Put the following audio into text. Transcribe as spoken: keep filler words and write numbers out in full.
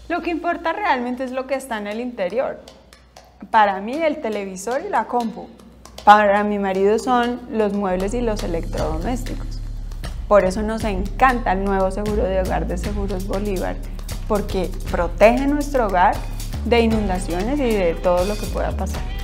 Lo que importa realmente es lo que está en el interior. Para mí el televisor y la compu. Para mi marido son los muebles y los electrodomésticos. Por eso nos encanta el nuevo seguro de hogar de Seguros Bolívar, porque protege nuestro hogar de inundaciones y de todo lo que pueda pasar.